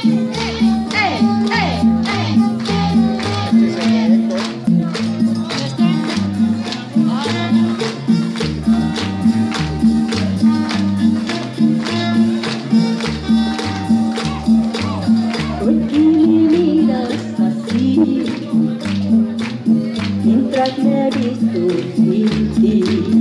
Me he visto sin ti.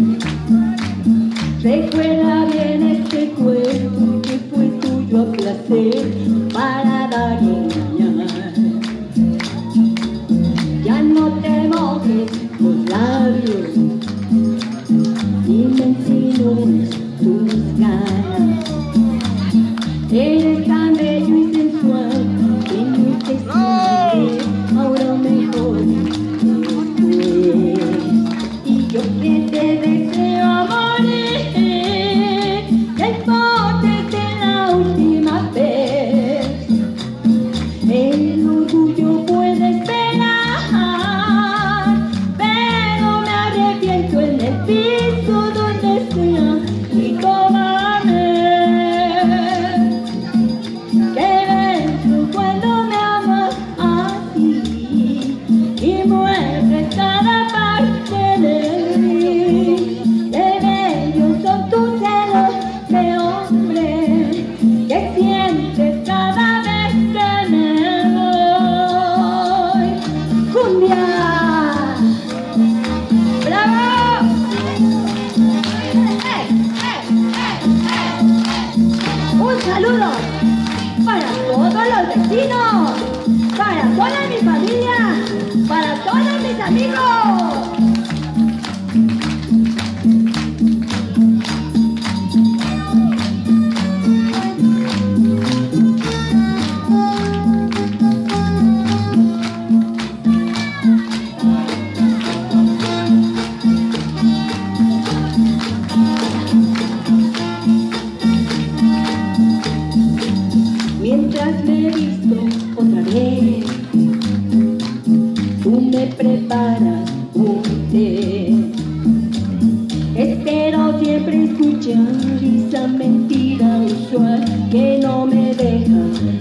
Recuerda bien este cuento que fue tuyo a placer para dar y engañar. Ya no te mojes los labios ni me insinúes tus ganas. Eres tan bello y sensual que no te sientes ahora mejor. Y yo que te deseo a morir, que el poder de la última vez. El orgullo puede esperar, pero me arrepiento en el piso donde sea y tómame. Que dentro cuando me amas así y mueres cada parte de mí. Qué bellos son tus celos de hombre que sientes cada vez que me voy. ¡Cumbia! ¡Bravo! Un saludo para todos los vecinos, para toda mi familia, para todos mis amigos. Mientras me he visto otra vez, tú me preparas un té. Espero siempre escuchar esa mentira usual que no me deja